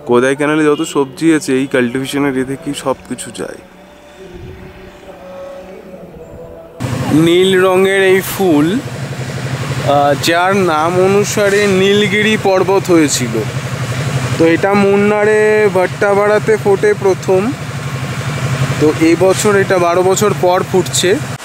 কোদাইকানালে যত সবজি আছে এই কাল্টিভেশনের এ থেকেই সব কিছু যায়। নীল রঙের এই ফুল যার নাম অনুসারে নীলগিরি পর্বত হয়েছিল। তো এটা মুন্নারে ভাট্টাপাড়াতে ফোটে প্রথম। তো এই বছর এটা 12 বছর পর ফুটছে।